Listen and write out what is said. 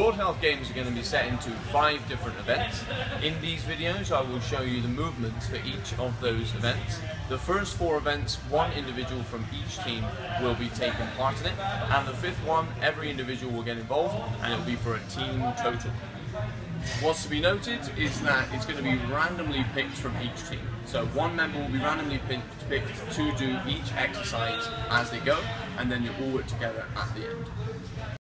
Sword Health games are going to be set into 5 different events. In these videos I will show you the movements for each of those events. The first 4 events, 1 individual from each team will be taking part in it, and the 5th one, every individual will get involved, and it will be for a team total. What's to be noted is that it's going to be randomly picked from each team. So one member will be randomly picked to do each exercise as they go, and then you all work together at the end.